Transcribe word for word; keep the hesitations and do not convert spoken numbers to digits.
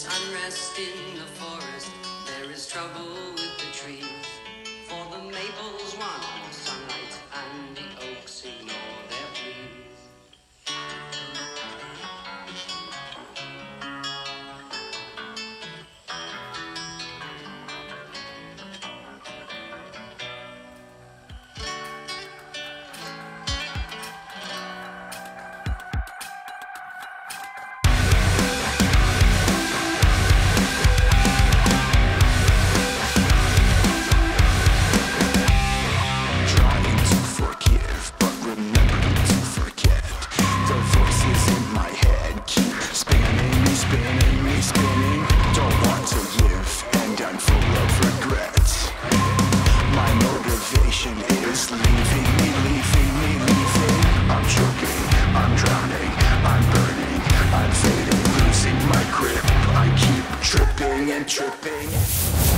There's unrest in the forest, there is trouble with the trees. For the maples want sunlight and the oaks ignore their pleas. Is leaving me, leaving me, leaving. I'm choking, I'm drowning, I'm burning, I'm fading, losing my grip. I keep tripping and tripping.